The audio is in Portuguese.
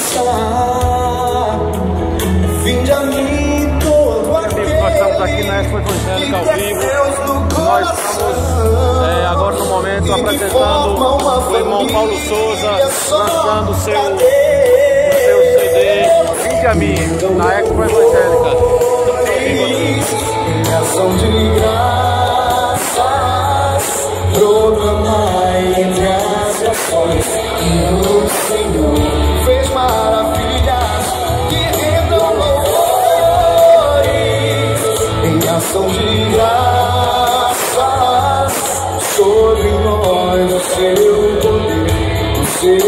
Vinde a mim todo aquele. Nós estamos aqui na Expo Evangélica ao vivo. Nós estamos agora no momento apresentando o irmão Paulo Souza, lançando o seu CD Vinde a mim na Expo Evangélica. Ação de graças, proclamai entre as nações que o Senhor fez maravilhas, que rendam louvores em ação de graças sobre nós, o seu poder, o seu